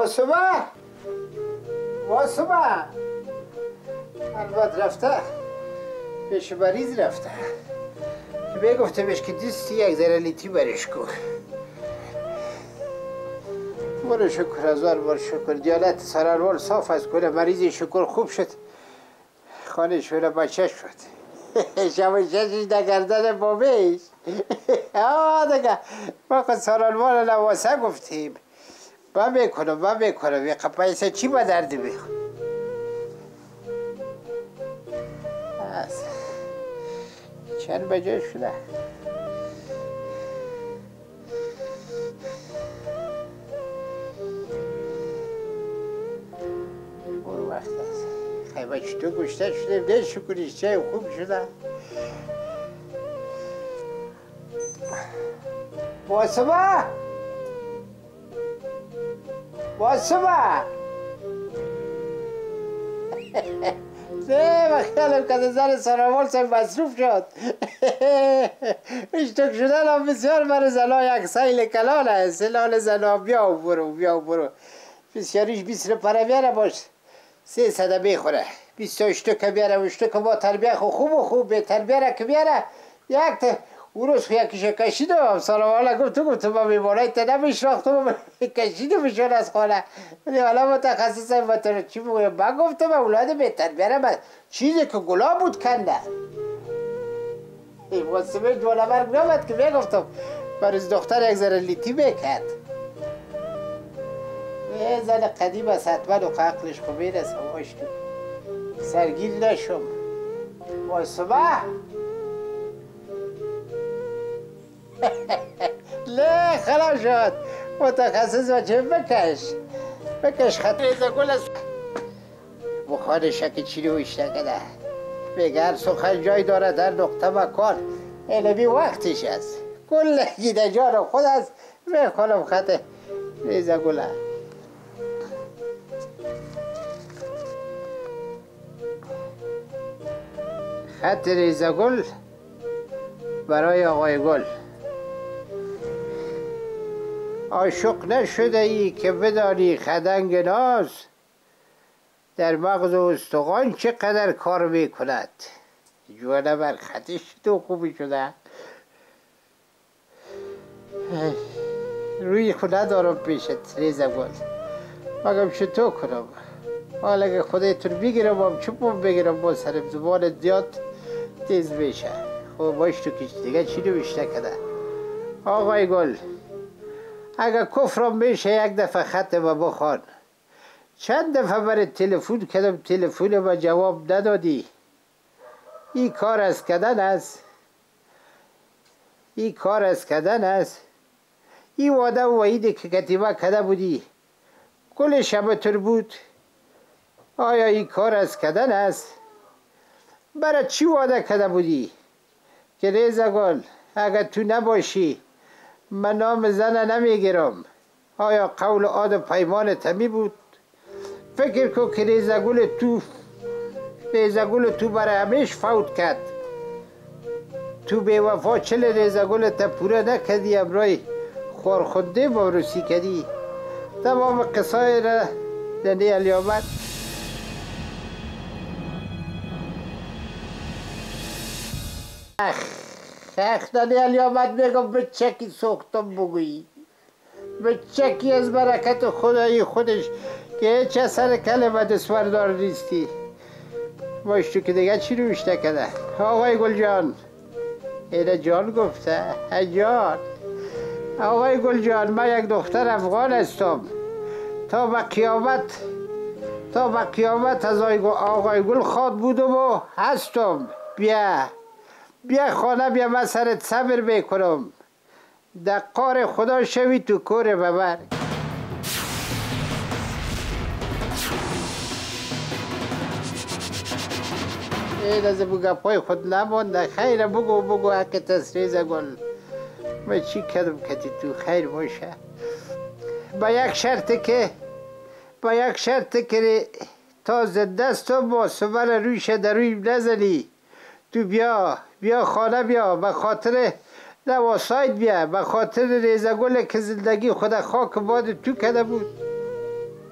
واسمه البته رفته پیش مریض رفته که بگفته بهش که دیستی یک ذره لیتی برش کن. برو شکر هزار بار شکر. دیالت سرانوال صاف از کنه مریضی شکر خوب شد. خانه شوره بچه شد. شما چشش در گردن بابیش. دیگه ما خود سرانوال نواسه گفتیم با میکنم یه پیسه چی با دردی میخون. چند بجه شده؟ برو وقت است. خیلی چطور گشته شده ده شکریش چه خوب شده. واسمه نه بخیالم که زن سرامال سای مصروف شد. اشتک شدن هم بسیار برای زنها یک سیل کلان است. سلال زنها بیا و برو بسیاریش 20 پره بیاره باش 300 بخوره 20 اشتک بیاره و اشتک با تربیه خوب به تربیه که بیاره یک تا او روز یکیش کشیدم سلام گفتم با میمانه تا نمیشناختم کشیدم میشون از خانه ولی حالا متخصص هم چی بگویم با گفتم اولاد بهتر بیارم چیزی که گلا بود کنده این واسمه دوانه مرگ نامد که بگفتم برای دختر یک ذره لیتی بکرد یه زن قدیم است حتما و عقلش خوبه است هماش سرگیر نشم واسمه نه خلاص شد متخصص بچه بکش خط ریزه گل است بخار شک چی رو اشتکده بگر سخن جای داره در نقطه مکان علمی وقتش است کل گیده جان خود است بخونم خط ریزه گله خط ریزه گل برای آقای گل عاشق نشده ای که بدانی خدنگ ناز در مغز و استخوان چقدر کار میکند جوانه بر خطش تو خوبی شده روی خود ندارم پیشت ریزه گل مگم چطور کنم حالا اگه خودتون بگیرم هم چپم بگیرم با سرم زبان زیاد تیز میشه خب باش تو کش دیگه چی رو بیشتر کده آقای گل اگه کفرم میشه یک دفعه خط ما بخوان چند دفعه برای تلفن کردم تلفن ما جواب ندادی این کار از کردن است این واده و وعیده که کتیبه کده بودی کل شبتر بود آیا این کار از کردن است برای چی واده کده بودی که ریزه گل اگر تو نباشی من نام زن نمیگیرم آیا قول آد پیمان تمی بود فکر کن که ریزه گل تو برای همیش فوت کرد تو بے وفا چل ریزه گل تا پوره نکردی امرای خورخونده بارسی کردی تمام قصای را دنی الیامت دنی الیامت میگم به چکی سوختم بگویی به چکی از برکت خدایی خودش که هیچ اثر کلمه دستوردار نیستی باش تو که دیگه چی رو بیشتر کده آقای گل جان اینه جان گفته جان آقای گل جان من یک دختر افغان هستم تا به قیامت از آقای گل خواد بودم و هستم بیا خانه بیا من سرت صبر بکنم در قار خدا شوی تو کور ببر این از بگپای خود نمانده خیر بگو حق تصریز گل من چی کردم که تو خیر باشه با یک شرط که تا زدستم با سمر رویش در روی نزنی تو بیا خانه بیا به خاطر نواساید بیا به خاطر ریزه گل که زندگی خود خاک باد تو کده بود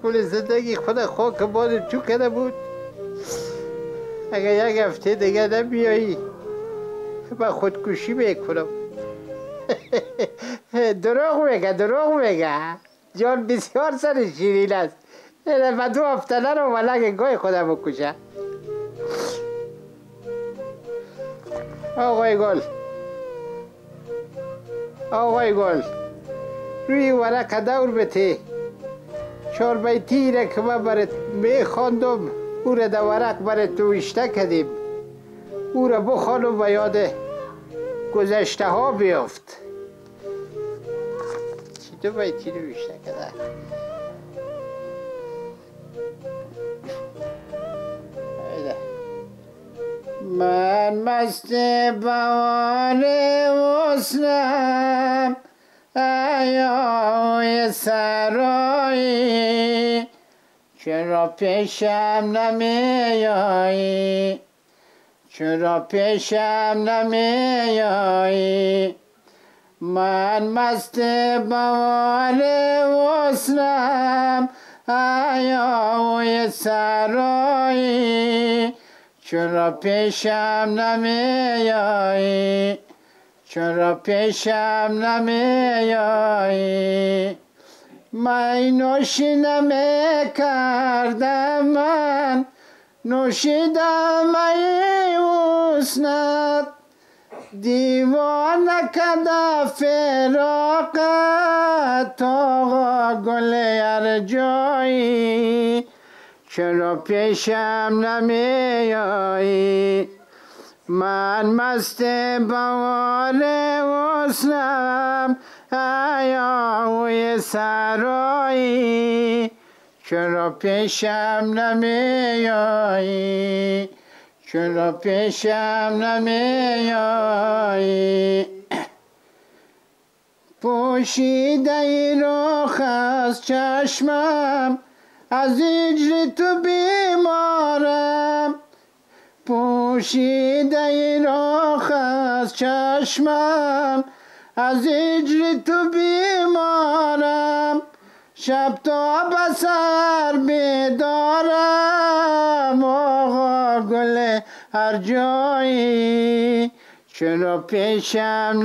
کل زندگی خود خاک باد تو کرده بود. اگه یک هفته دیگه نمیایی من خودکشی میکنم. دروغ میگه جان بسیار سر شیرین است. و 2 هفته نرو ملک گای خودم بکشه. آقای گل روی ورق دور بته 4 بیتی را که من برات میخواندم او را در ورق برات نوشته کردیم. او را بخوان و به یاد گذشته ها بیافت. چی 2 بیتی نوشته کرده؟ من مست بهار حسنم ایای سرایی چرا پیشم نمیایی چرا پیشم نمیایی من مست بهار حسنم ایای سرایی چرا پیشم نمیایی چرا پیشم نمیایی من نوشی نمیکردم من نوشیدم ای حسنت دیوانه کده فراقت آقا گل ارجایی چرا پیشم نمیایی من مست بهار حسنم ایای سرایی چرا پیشم نمیایی چرا پیشم نمیایی پوشیده ای رخ از چشمم از هجر تو بیمارم پوشیده ای رخ از چشمم از هجر تو بیمارم شب تا به سر بیدارم آقا گل هر جایی چرا پیشم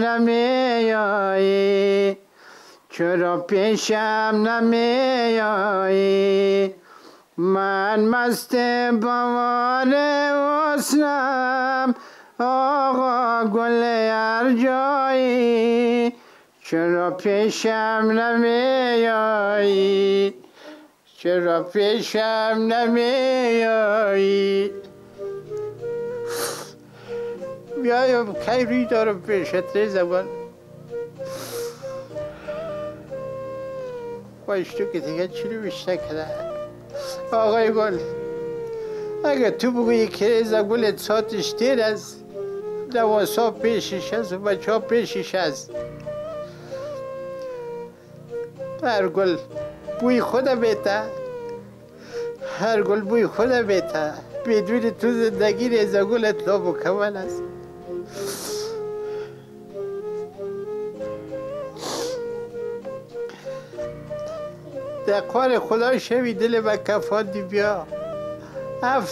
نمیایی چرا پیشم نمیایی من مست بهار حسنم آقا گل هر جایی چرا پیشم نمیایی چرا پیشم نمیایی بیایم کی روی دارم پیشت زبان باش تو که دیگه چی رو بیشتر کرده آقای گل اگه تو بگویی که ریزه گلت ساتش دیر است دواسا پیشش هست و بچه ها پیشش هست هر گل بوی خود بیته هر گل بوی خود بیته بدون تو زندگی ریزه گلت نامکمل است در کار خدا شوی دل به کفاندی بیا 7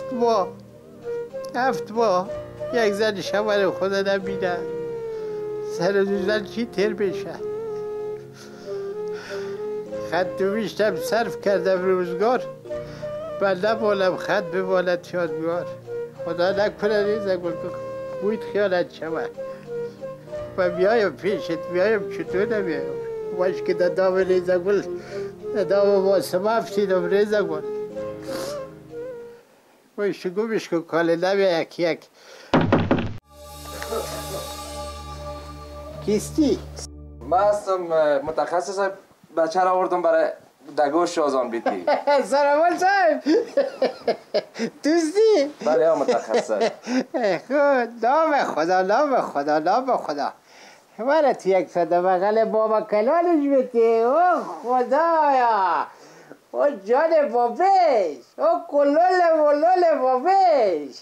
ماه یک زن شوهر خدا نبینه سر 2 زن چی تیر بشه خط نوشتم صرف کردم روزگار من نمالم خط بماند یادگار خدا نکنه ریزه گل بوید خیالت شود و بیایم پیشت بیایم چطور نمیایم باش که در دام ریزه گل در دام ماسم افتیدم ریزه گل باش گمش کن کاله نمیه یک کیستی؟ من هستم متخصص بچه را آوردم برای دگوش شازان بیتی سلام صاحب دوستی؟ بله متخصص خود نام خدا برات یک صده بغل بابا کلانش بیتی او خدایا او جان بابش او کلول بابش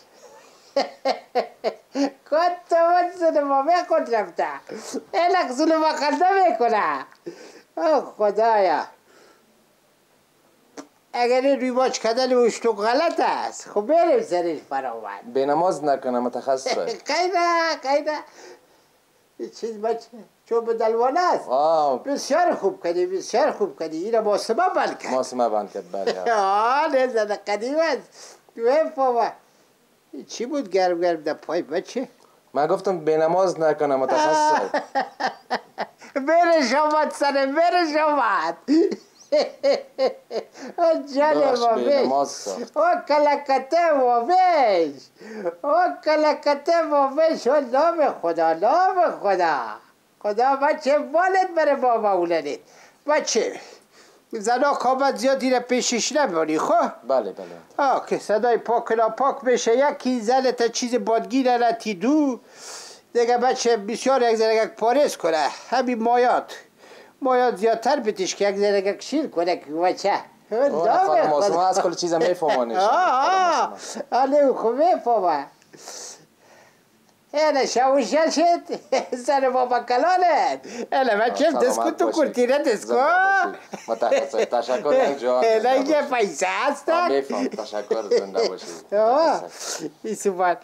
کت من سنما خود رفته الک سنما خنده میکنه او خدایا اگر این ریواج کردن اشتو غلط است خب بریم سرش برآمد. به نماز نکنه متخصص شد. قیده چیز بچه چون به دلوانه است. بسیار خوب کردی بسیار خوب کردی. اینو ماسمه بند کرد. ماسمه بند کرد بله. نزده قدیم است. بابا چی بود گرم در پای بچه؟ من گفتم به نماز نکنه متخصص شد. برش آمد سره برش آمد. جان بابش او کلکته بابش او نام خدا بچه بالت بره بابا اولادت بچه زنا کامت زیادی را پیشش نمیانی خب؟ بله که صدای پاک ناپاک بشه یکی زنت چیز بادگیر نتی دو دیگه بچه بسیار یک زنگک پارس کنه همین مایات زیادتر بتیش که یک زنگک شیر کنه که بچه خانم ماسمه از کل چیزا میفهمانش. آله خوب میفهمه اینه شوشه شد سر بابا کلانت اینه بچه دسکو تو کرتیره دسکو متخصص تشکر جان. اینه پیسه هست میفهم تشکر زنده باشید. این سوپر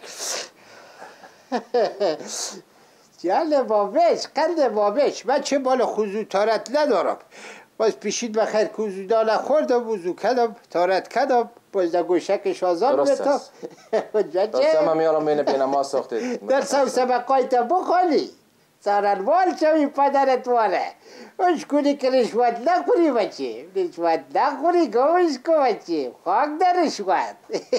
جال بابش قند بابش من چه مال خوزو تارت ندارم باز پیشید بخیر کوزو دانه خوردم وزو کدم تارت کدم باز در گوشکش آزاد بتا درست هم میارم بین نماز ساختید در سبقایت بخوالی سارنوال شوی پدرت واله اش کنی که رشوت نخوری بچه رشوت نخوری گوش کن بچه خاک در رشوت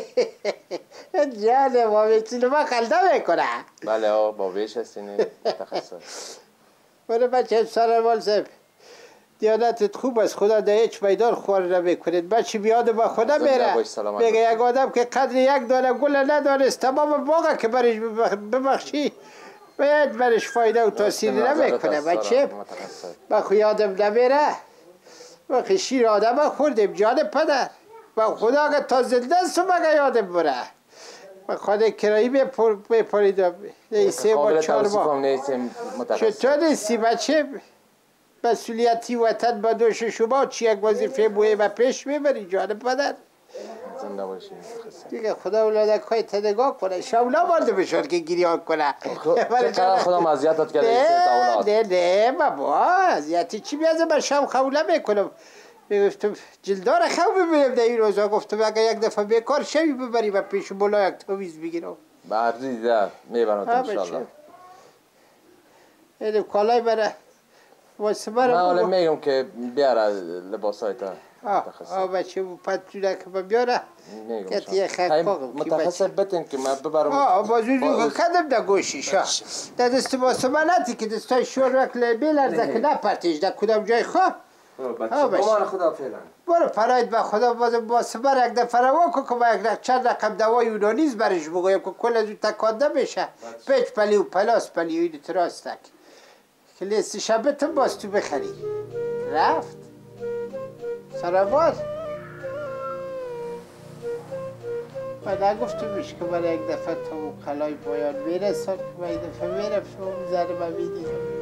جان بابش ما خلده میکنه. بله بابش هستین متخصص. بله بچه سارنوال صاحب دیانتت خوب است خدا در هیچ میدان خوار نمیکنید بچه بیاد با خدا میره بگه یک آدم که قدر یک دانه گل ندانست تمام باغه که برش ببخشی باید برش فایده و تاثیر نمیکنه بچه بخو یادم نمیره بخی شیر آدم خوردیم جان پدر و خدا اگه تا زنده است مگه یادم بره خدا کرایی بپاریدم سه با 4 ماه چطور نیستی بچه مسئولیتی وطن با دوش شما چی یک وظیفه مهم پیش میبری جان پدر زنده باشی دیگه خدا اولادک های تدگاه کنه شولا مارده بشار که گریان کنه چقدر خدا مزیتت کرده نه بابا ازیتی چی بیازه من شب خوله میکنم گفتم جلدار خو ببینم در این روزا گفتم اگه یک دفعه بیکار شوی ببری و پیش بلا یک تویز بگیرم بردی دیده میبرم انشالله اینم کالای بره من حالا میگم که بیاره لباس های تا بچه پتونه که بیاره کتی یه خیلی متخصص بتین که من ببرم بازوزو کدم در گوشیش در دست باسمانتی که دستای شور وکل بیلرزه که نپرتیش در کدام جای خواه بمان خدا فعلا برو پراید به خدا باسمر یک دفعه روا که با چند رقم دوای یونانیز برش بگویم که کل از او تکانده بشه پیچ پلی و پلاس پلی و این تراستک که لیست شبتم باز تو بخری رفت سراباد من نگفتمش که من یک دفعه تا اون قلای پایان میرسم که من یک دفعه میرم شما زنه من میدیدم